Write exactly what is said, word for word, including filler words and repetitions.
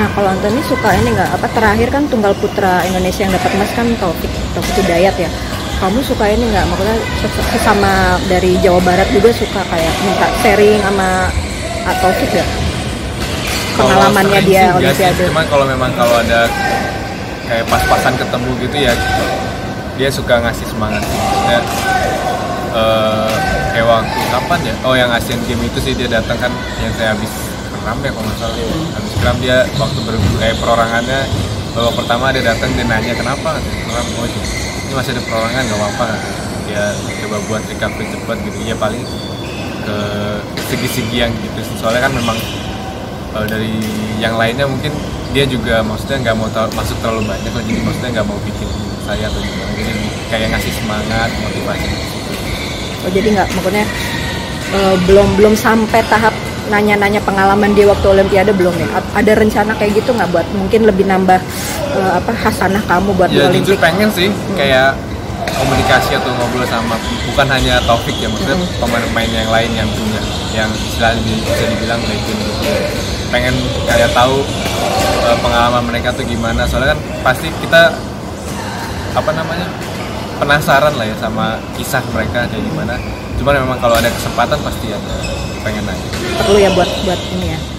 Nah kalau Anthony suka ini nggak apa terakhir kan tunggal putra Indonesia yang dapat emas kan Taufik Taufik Hidayat ya. Kamu suka ini nggak? Maksudnya sesama dari Jawa Barat juga suka kayak minta sharing sama Taufik ya? Pengalamannya dia Olimpiade. Cuman kalau memang kalau ada kayak pas-pasan ketemu gitu ya, dia suka ngasih semangat sih. Maksudnya uh, kayak waktu kapan ya? Oh yang Asian Games itu sih dia datang kan yang saya habis keram ya kalau nggak salah. Habis keram dia waktu ber kayak perorangannya babak pertama dia datang dia nanya kenapa? Keram oh ini masih ada perorangan nggak apa-apa. Dia coba buat recovery cepat gitu. Ya paling ke segi-segi yang gitu. Soalnya kan memang kalau dari yang lainnya mungkin dia juga maksudnya nggak mau ter masuk terlalu banyak, jadi maksudnya nggak mau bikin saya atau gimana. Jadi kayak ngasih semangat, motivasi. Oh jadi nggak maksudnya uh, belum belum sampai tahap nanya-nanya pengalaman dia waktu Olimpiade belum ya? Ada rencana kayak gitu nggak buat mungkin lebih nambah uh, apa hasanah kamu buat ya, di Olimpik? Ya jujur pengen sih hmm. kayak komunikasi atau ngobrol sama bukan hanya Taufik ya, maksudnya hmm. pemain-pemain yang lain yang punya yang istilahnya bisa dibilang legend gitu. Pengen kayak tahu uh, pengalaman mereka tuh gimana, soalnya kan pasti kita apa namanya penasaran lah ya sama kisah mereka kayak gimana. Cuman memang kalau ada kesempatan pasti ada pengen nanya. Perlu ya buat buat ini ya